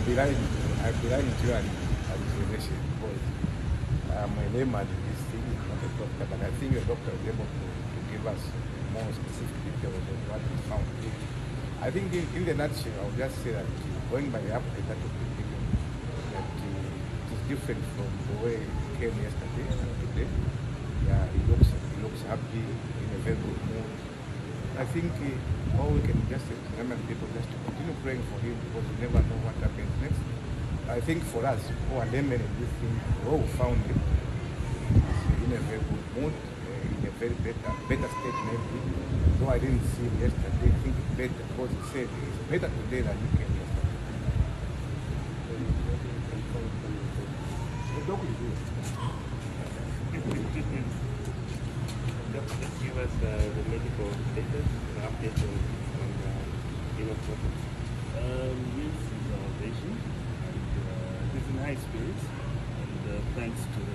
I'd be lying to you and accusation because my layman in this thing is not a doctor, but I think the doctor is able to give us more specific details of what we found. I think in the nutshell, I would just say that going by the update that was given, that it is different from the way it came yesterday and today. Yeah, he looks happy, in a very good mood. I think all we can just remember people just to continue praying for him because you never know what happens next. I think for us who are laymen in this thing, who found him is in a very good mood, in a very better state maybe. Though I didn't see him yesterday, I think it's better because he said it's better today than he came yesterday. The dog is good. Just give us the medical status, the update on Enock Mwepu. Yes, he's our patient, and he's in high spirits, and thanks to